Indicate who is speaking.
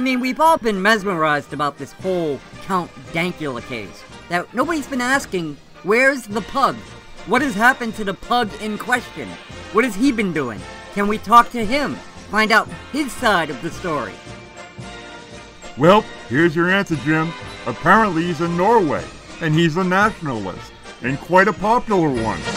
Speaker 1: mean, we've all been mesmerized about this whole Count Dankula case. Now, nobody's been asking, where's the pug? What has happened to the pug in question? What has he been doing? Can we talk to him? Find out his side of the story.
Speaker 2: Well, here's your answer, Jim. Apparently he's in Norway, and he's a nationalist, and quite a popular one.